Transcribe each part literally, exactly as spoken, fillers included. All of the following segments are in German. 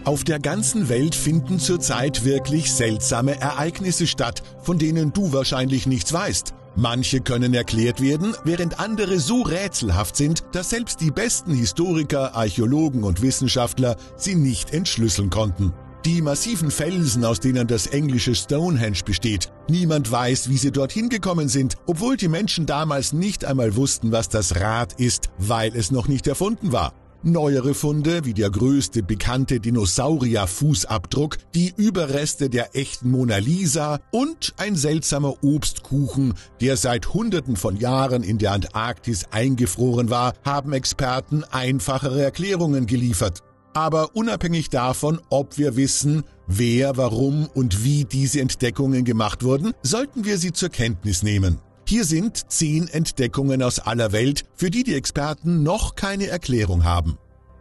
Auf der ganzen Welt finden zurzeit wirklich seltsame Ereignisse statt, von denen du wahrscheinlich nichts weißt. Manche können erklärt werden, während andere so rätselhaft sind, dass selbst die besten Historiker, Archäologen und Wissenschaftler sie nicht entschlüsseln konnten. Die massiven Felsen, aus denen das englische Stonehenge besteht. Niemand weiß, wie sie dorthin gekommen sind, obwohl die Menschen damals nicht einmal wussten, was das Rad ist, weil es noch nicht erfunden war. Neuere Funde, wie der größte bekannte Dinosaurier-Fußabdruck, die Überreste der echten Mona Lisa und ein seltsamer Obstkuchen, der seit Hunderten von Jahren in der Antarktis eingefroren war, haben Experten einfachere Erklärungen geliefert. Aber unabhängig davon, ob wir wissen, wer, warum und wie diese Entdeckungen gemacht wurden, sollten wir sie zur Kenntnis nehmen. Hier sind zehn Entdeckungen aus aller Welt, für die die Experten noch keine Erklärung haben.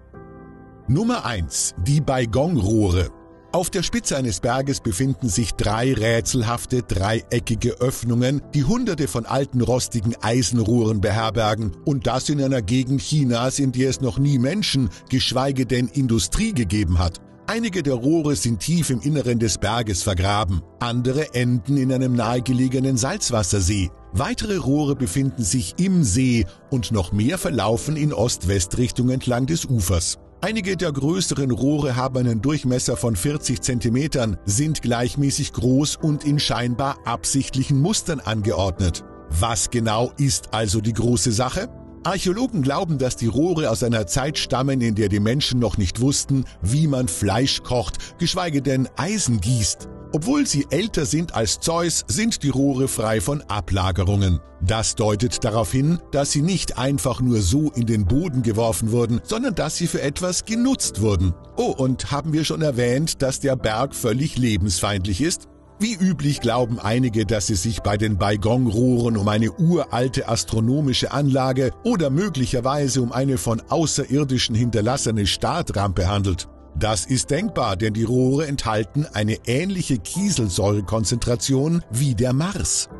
Nummer eins. Die Baigong-Rohre. Auf der Spitze eines Berges befinden sich drei rätselhafte, dreieckige Öffnungen, die hunderte von alten rostigen Eisenrohren beherbergen, und das in einer Gegend Chinas, in der es noch nie Menschen, geschweige denn Industrie gegeben hat. Einige der Rohre sind tief im Inneren des Berges vergraben, andere enden in einem nahegelegenen Salzwassersee. Weitere Rohre befinden sich im See und noch mehr verlaufen in Ost-West-Richtung entlang des Ufers. Einige der größeren Rohre haben einen Durchmesser von vierzig Zentimetern, sind gleichmäßig groß und in scheinbar absichtlichen Mustern angeordnet. Was genau ist also die große Sache? Archäologen glauben, dass die Rohre aus einer Zeit stammen, in der die Menschen noch nicht wussten, wie man Fleisch kocht, geschweige denn Eisen gießt. Obwohl sie älter sind als Zeus, sind die Rohre frei von Ablagerungen. Das deutet darauf hin, dass sie nicht einfach nur so in den Boden geworfen wurden, sondern dass sie für etwas genutzt wurden. Oh, und haben wir schon erwähnt, dass der Berg völlig lebensfeindlich ist? Wie üblich glauben einige, dass es sich bei den Baigong-Rohren um eine uralte astronomische Anlage oder möglicherweise um eine von Außerirdischen hinterlassene Startrampe handelt. Das ist denkbar, denn die Rohre enthalten eine ähnliche Kieselsäurekonzentration wie der Mars.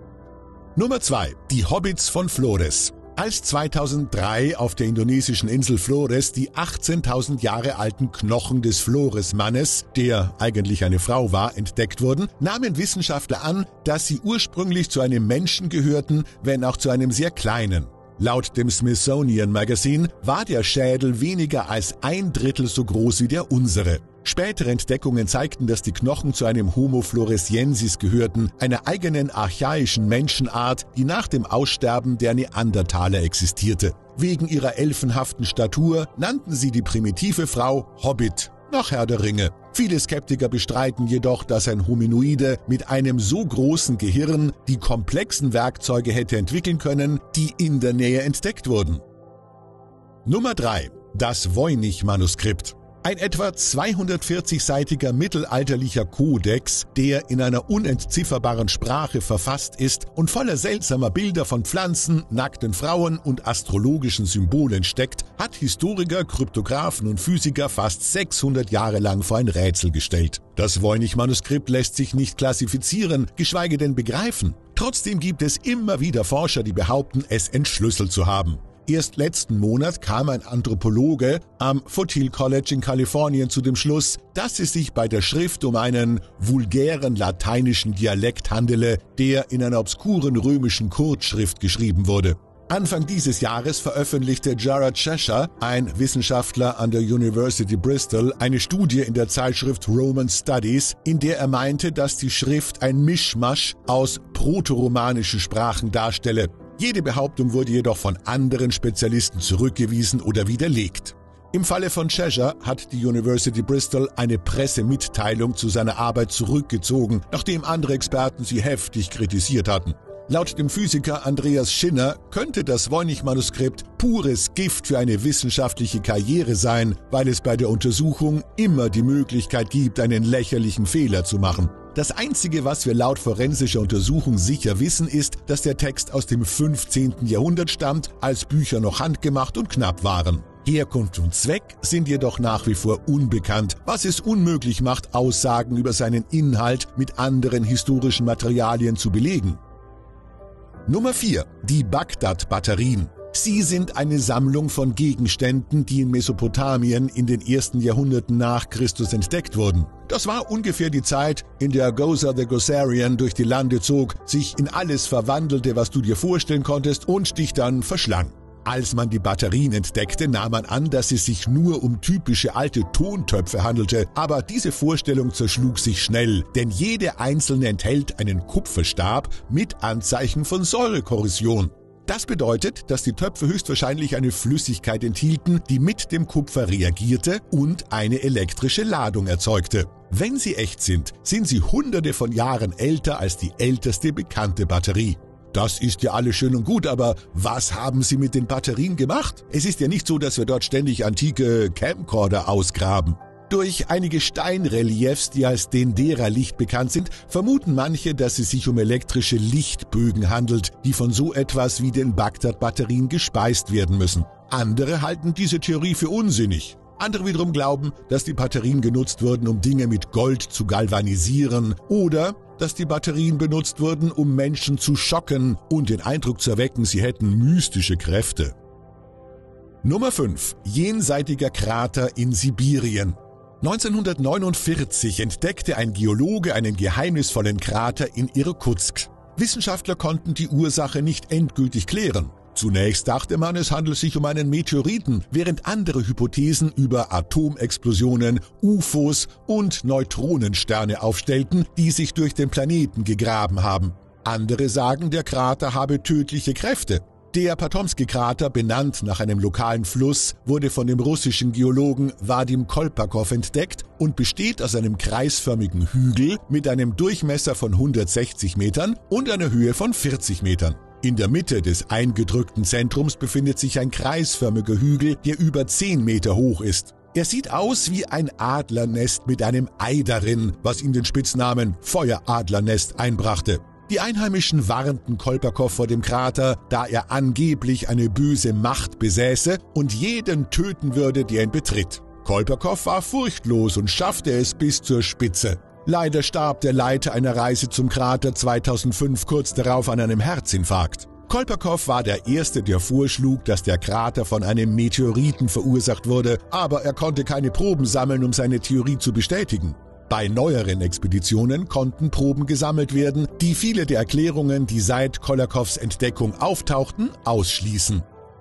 Nummer zwei. Die Hobbits von Flores. Als zweitausenddrei auf der indonesischen Insel Flores die achtzehntausend Jahre alten Knochen des Flores-Mannes, der eigentlich eine Frau war, entdeckt wurden, nahmen Wissenschaftler an, dass sie ursprünglich zu einem Menschen gehörten, wenn auch zu einem sehr kleinen. Laut dem Smithsonian Magazine war der Schädel weniger als ein Drittel so groß wie der unsere. Spätere Entdeckungen zeigten, dass die Knochen zu einem Homo floresiensis gehörten, einer eigenen archaischen Menschenart, die nach dem Aussterben der Neandertaler existierte. Wegen ihrer elfenhaften Statur nannten sie die primitive Frau Hobbit, nach Herr der Ringe. Viele Skeptiker bestreiten jedoch, dass ein Hominoide mit einem so großen Gehirn die komplexen Werkzeuge hätte entwickeln können, die in der Nähe entdeckt wurden. Nummer drei. Das Voynich-Manuskript. Ein etwa zweihundertvierzigseitiger mittelalterlicher Kodex, der in einer unentzifferbaren Sprache verfasst ist und voller seltsamer Bilder von Pflanzen, nackten Frauen und astrologischen Symbolen steckt, hat Historiker, Kryptographen und Physiker fast sechshundert Jahre lang vor ein Rätsel gestellt. Das Voynich-Manuskript lässt sich nicht klassifizieren, geschweige denn begreifen. Trotzdem gibt es immer wieder Forscher, die behaupten, es entschlüsselt zu haben. Erst letzten Monat kam ein Anthropologe am Foothill College in Kalifornien zu dem Schluss, dass es sich bei der Schrift um einen vulgären lateinischen Dialekt handele, der in einer obskuren römischen Kurzschrift geschrieben wurde. Anfang dieses Jahres veröffentlichte Jared Cheshire, ein Wissenschaftler an der University Bristol, eine Studie in der Zeitschrift Roman Studies, in der er meinte, dass die Schrift ein Mischmasch aus protoromanischen Sprachen darstelle. Jede Behauptung wurde jedoch von anderen Spezialisten zurückgewiesen oder widerlegt. Im Falle von Cheshire hat die University Bristol eine Pressemitteilung zu seiner Arbeit zurückgezogen, nachdem andere Experten sie heftig kritisiert hatten. Laut dem Physiker Andreas Schinner könnte das Voynich-Manuskript pures Gift für eine wissenschaftliche Karriere sein, weil es bei der Untersuchung immer die Möglichkeit gibt, einen lächerlichen Fehler zu machen. Das Einzige, was wir laut forensischer Untersuchung sicher wissen, ist, dass der Text aus dem fünfzehnten Jahrhundert stammt, als Bücher noch handgemacht und knapp waren. Herkunft und Zweck sind jedoch nach wie vor unbekannt, was es unmöglich macht, Aussagen über seinen Inhalt mit anderen historischen Materialien zu belegen. Nummer vier. Die Bagdad-Batterien. Sie sind eine Sammlung von Gegenständen, die in Mesopotamien in den ersten Jahrhunderten nach Christus entdeckt wurden. Das war ungefähr die Zeit, in der Gozer the Gozerian durch die Lande zog, sich in alles verwandelte, was du dir vorstellen konntest, und dich dann verschlang. Als man die Batterien entdeckte, nahm man an, dass es sich nur um typische alte Tontöpfe handelte, aber diese Vorstellung zerschlug sich schnell, denn jede einzelne enthält einen Kupferstab mit Anzeichen von Säurekorrosion. Das bedeutet, dass die Töpfe höchstwahrscheinlich eine Flüssigkeit enthielten, die mit dem Kupfer reagierte und eine elektrische Ladung erzeugte. Wenn sie echt sind, sind sie hunderte von Jahren älter als die älteste bekannte Batterie. Das ist ja alles schön und gut, aber was haben sie mit den Batterien gemacht? Es ist ja nicht so, dass wir dort ständig antike Camcorder ausgraben. Durch einige Steinreliefs, die als Dendera-Licht bekannt sind, vermuten manche, dass es sich um elektrische Lichtbögen handelt, die von so etwas wie den Bagdad-Batterien gespeist werden müssen. Andere halten diese Theorie für unsinnig. Andere wiederum glauben, dass die Batterien genutzt wurden, um Dinge mit Gold zu galvanisieren, oder dass die Batterien benutzt wurden, um Menschen zu schocken und den Eindruck zu erwecken, sie hätten mystische Kräfte. Nummer fünf. Jenseitiger Krater in Sibirien. neunzehnhundertneunundvierzig entdeckte ein Geologe einen geheimnisvollen Krater in Irkutsk. Wissenschaftler konnten die Ursache nicht endgültig klären. Zunächst dachte man, es handelt sich um einen Meteoriten, während andere Hypothesen über Atomexplosionen, U F Os und Neutronensterne aufstellten, die sich durch den Planeten gegraben haben. Andere sagen, der Krater habe tödliche Kräfte. Der Potomski-Krater, benannt nach einem lokalen Fluss, wurde von dem russischen Geologen Wadim Kolpakow entdeckt und besteht aus einem kreisförmigen Hügel mit einem Durchmesser von hundertsechzig Metern und einer Höhe von vierzig Metern. In der Mitte des eingedrückten Zentrums befindet sich ein kreisförmiger Hügel, der über zehn Meter hoch ist. Er sieht aus wie ein Adlernest mit einem Ei darin, was ihm den Spitznamen Feueradlernest einbrachte. Die Einheimischen warnten Kolpakow vor dem Krater, da er angeblich eine böse Macht besäße und jeden töten würde, der ihn betritt. Kolpakow war furchtlos und schaffte es bis zur Spitze. Leider starb der Leiter einer Reise zum Krater zweitausendfünf kurz darauf an einem Herzinfarkt. Kolpakow war der Erste, der vorschlug, dass der Krater von einem Meteoriten verursacht wurde, aber er konnte keine Proben sammeln, um seine Theorie zu bestätigen. Bei neueren Expeditionen konnten Proben gesammelt werden, die viele der Erklärungen, die seit Kolpakows Entdeckung auftauchten, ausschließen.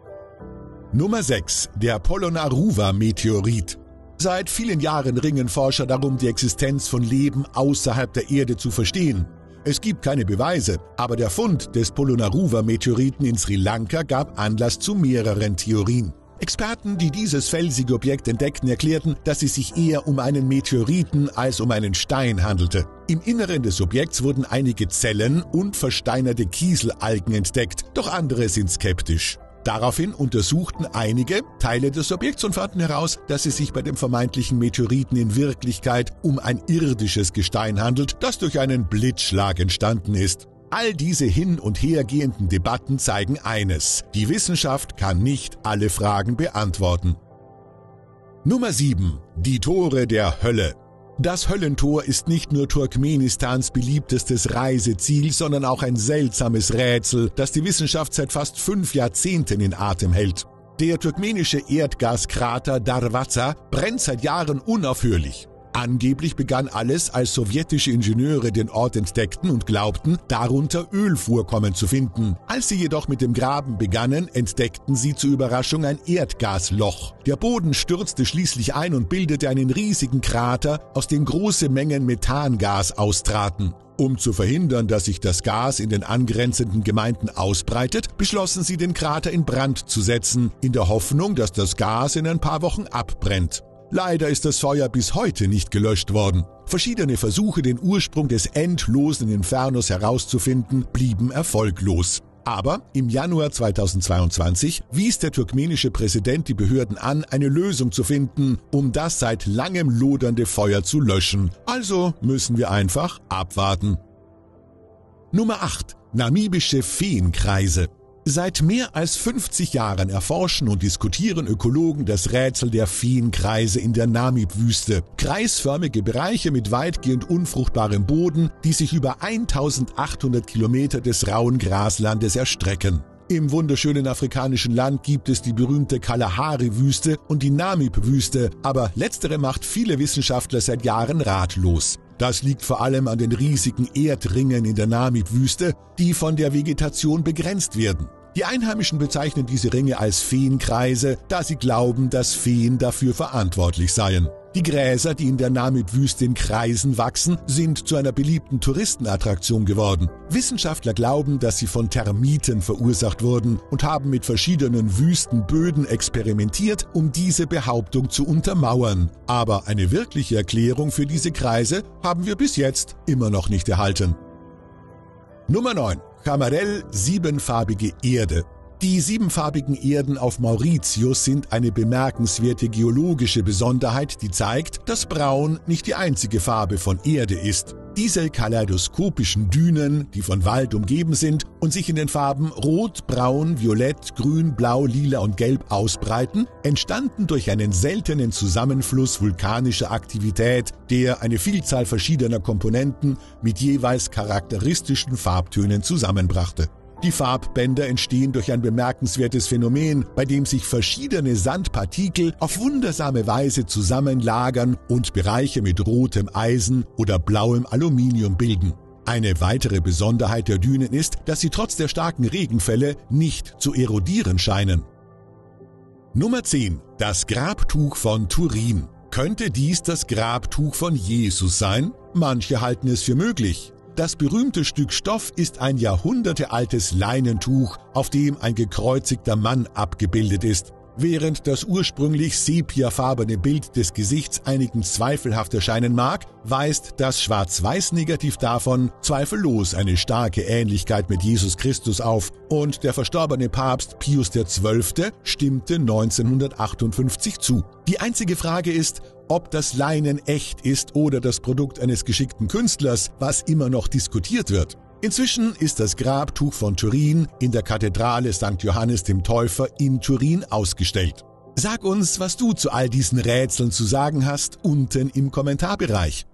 Nummer sechs. Der Polonnaruwa-Meteorit. Seit vielen Jahren ringen Forscher darum, die Existenz von Leben außerhalb der Erde zu verstehen. Es gibt keine Beweise, aber der Fund des Polonnaruwa-Meteoriten in Sri Lanka gab Anlass zu mehreren Theorien. Experten, die dieses felsige Objekt entdeckten, erklärten, dass es sich eher um einen Meteoriten als um einen Stein handelte. Im Inneren des Objekts wurden einige Zellen und versteinerte Kieselalgen entdeckt, doch andere sind skeptisch. Daraufhin untersuchten einige Teile des Objekts und fanden heraus, dass es sich bei dem vermeintlichen Meteoriten in Wirklichkeit um ein irdisches Gestein handelt, das durch einen Blitzschlag entstanden ist. All diese hin- und hergehenden Debatten zeigen eines: Die Wissenschaft kann nicht alle Fragen beantworten. Nummer sieben. Die Tore der Hölle. Das Höllentor ist nicht nur Turkmenistans beliebtestes Reiseziel, sondern auch ein seltsames Rätsel, das die Wissenschaft seit fast fünf Jahrzehnten in Atem hält. Der turkmenische Erdgaskrater Darvaza brennt seit Jahren unaufhörlich. Angeblich begann alles, als sowjetische Ingenieure den Ort entdeckten und glaubten, darunter Ölvorkommen zu finden. Als sie jedoch mit dem Graben begannen, entdeckten sie zur Überraschung ein Erdgasloch. Der Boden stürzte schließlich ein und bildete einen riesigen Krater, aus dem große Mengen Methangas austraten. Um zu verhindern, dass sich das Gas in den angrenzenden Gemeinden ausbreitet, beschlossen sie, den Krater in Brand zu setzen, in der Hoffnung, dass das Gas in ein paar Wochen abbrennt. Leider ist das Feuer bis heute nicht gelöscht worden. Verschiedene Versuche, den Ursprung des endlosen Infernos herauszufinden, blieben erfolglos. Aber im Januar zweitausendzweiundzwanzig wies der turkmenische Präsident die Behörden an, eine Lösung zu finden, um das seit langem lodernde Feuer zu löschen. Also müssen wir einfach abwarten. Nummer acht. Namibische Feenkreise. Seit mehr als fünfzig Jahren erforschen und diskutieren Ökologen das Rätsel der Feenkreise in der Namib-Wüste. Kreisförmige Bereiche mit weitgehend unfruchtbarem Boden, die sich über eintausendachthundert Kilometer des rauen Graslandes erstrecken. Im wunderschönen afrikanischen Land gibt es die berühmte Kalahari-Wüste und die Namib-Wüste, aber letztere macht viele Wissenschaftler seit Jahren ratlos. Das liegt vor allem an den riesigen Erdringen in der Namib-Wüste, die von der Vegetation begrenzt werden. Die Einheimischen bezeichnen diese Ringe als Feenkreise, da sie glauben, dass Feen dafür verantwortlich seien. Die Gräser, die in der Namib-Wüste in Kreisen wachsen, sind zu einer beliebten Touristenattraktion geworden. Wissenschaftler glauben, dass sie von Termiten verursacht wurden und haben mit verschiedenen Wüstenböden experimentiert, um diese Behauptung zu untermauern. Aber eine wirkliche Erklärung für diese Kreise haben wir bis jetzt immer noch nicht erhalten. Nummer neun. Chamarel, siebenfarbige Erde. Die siebenfarbigen Erden auf Mauritius sind eine bemerkenswerte geologische Besonderheit, die zeigt, dass Braun nicht die einzige Farbe von Erde ist. Diese kaleidoskopischen Dünen, die von Wald umgeben sind und sich in den Farben Rot, Braun, Violett, Grün, Blau, Lila und Gelb ausbreiten, entstanden durch einen seltenen Zusammenfluss vulkanischer Aktivität, der eine Vielzahl verschiedener Komponenten mit jeweils charakteristischen Farbtönen zusammenbrachte. Die Farbbänder entstehen durch ein bemerkenswertes Phänomen, bei dem sich verschiedene Sandpartikel auf wundersame Weise zusammenlagern und Bereiche mit rotem Eisen oder blauem Aluminium bilden. Eine weitere Besonderheit der Dünen ist, dass sie trotz der starken Regenfälle nicht zu erodieren scheinen. Nummer zehn. Das Grabtuch von Turin. Könnte dies das Grabtuch von Jesus sein? Manche halten es für möglich. Das berühmte Stück Stoff ist ein jahrhundertealtes Leinentuch, auf dem ein gekreuzigter Mann abgebildet ist. Während das ursprünglich sepiafarbene Bild des Gesichts einigen zweifelhaft erscheinen mag, weist das Schwarz-Weiß-Negativ davon zweifellos eine starke Ähnlichkeit mit Jesus Christus auf und der verstorbene Papst Pius der Zwölfte stimmte neunzehnhundertachtundfünfzig zu. Die einzige Frage ist, ob das Leinen echt ist oder das Produkt eines geschickten Künstlers, was immer noch diskutiert wird. Inzwischen ist das Grabtuch von Turin in der Kathedrale Sankt Johannes dem Täufer in Turin ausgestellt. Sag uns, was du zu all diesen Rätseln zu sagen hast, unten im Kommentarbereich.